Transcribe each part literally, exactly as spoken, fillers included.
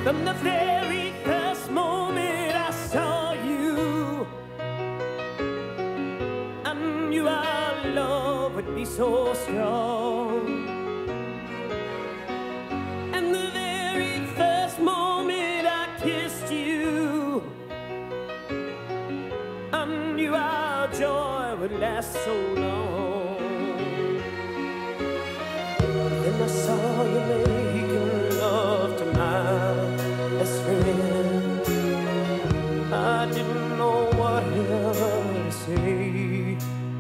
From the very first moment I saw you, I knew our love would be so strong. And the very first moment I kissed you, I knew our joy would last so long. Then I saw you making love to my best friend. I didn't know what to say.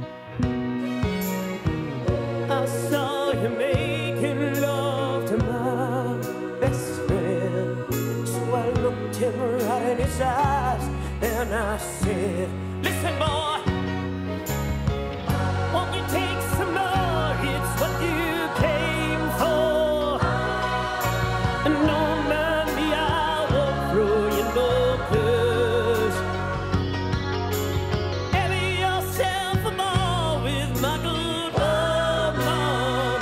I saw you making love to my best friend. So I looked him right in his eyes and I said, listen boy, won't you take some more? It's what you came for. And don't mind me, I won't throw you no curse. Have yourself a ball with my good woman.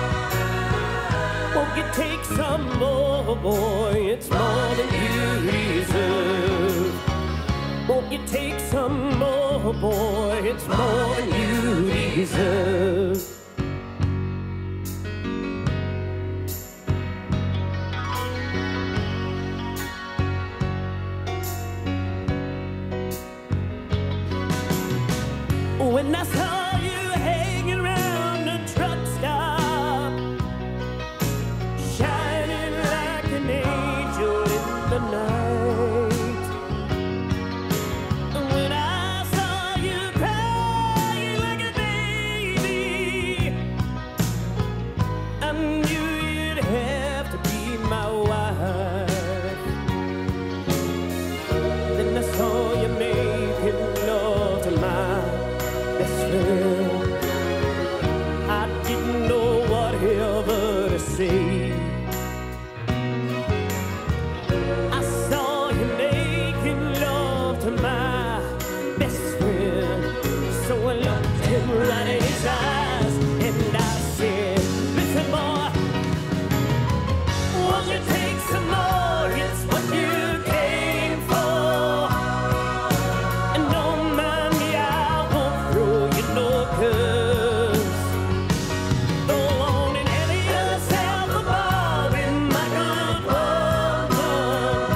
Won't you take some more, boy? It's more than you deserve. Won't you take some more, boy? It's more than you deserve. When I saw you hanging around the truck stop, shining like an angel in the night, and when I saw you crying like a baby, I knew you'd have to be my wife. Then I saw you making love to my best friend. I didn't know whatever to say. I saw you making love to my best friend. So I looked him right in his eyes and I said, listen boy, won't you take some more? It's what you came for. And don't mind me, I won't throw you no curse. Go on and have yourself a ball with my good woman.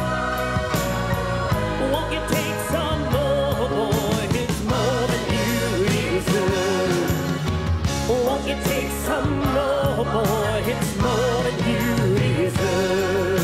Won't you take some more, boy? It's more than you deserve. Won't you take some more, boy? It's more than you deserve.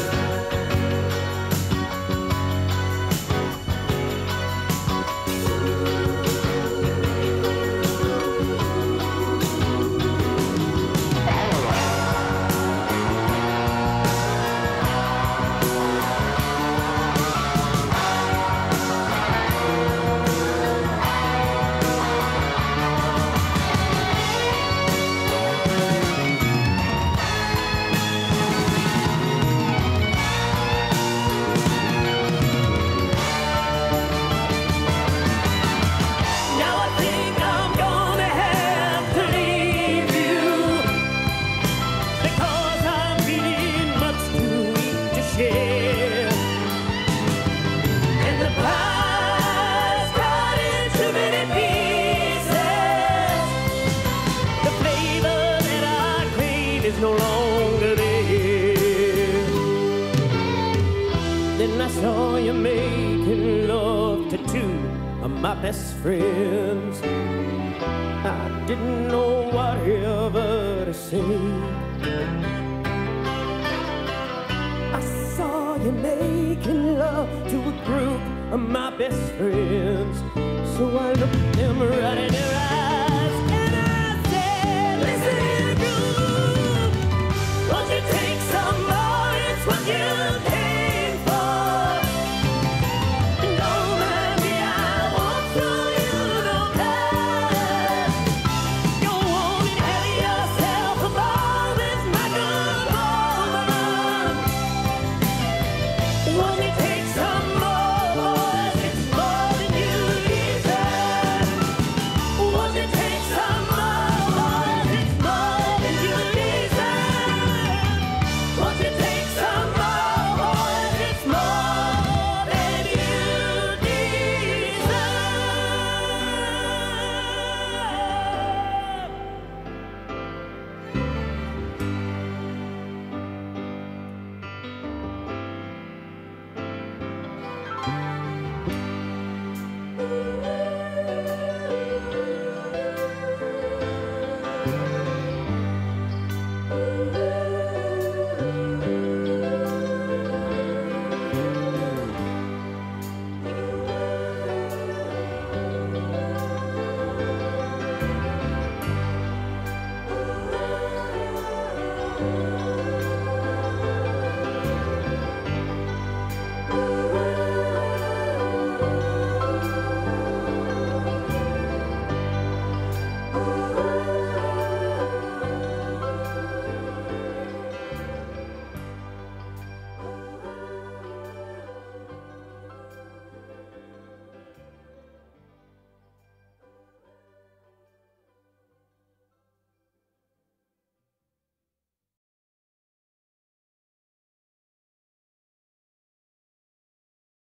Now I think I'm gonna have to leave you, because I'm feeling much too weak to share. And the pie's cut in too many pieces. The flavor that I crave is no longer there. Then I saw you making love to two of my best friends. I didn't know whatever to say. I saw you making love to a group of my best friends. So I looked them right in their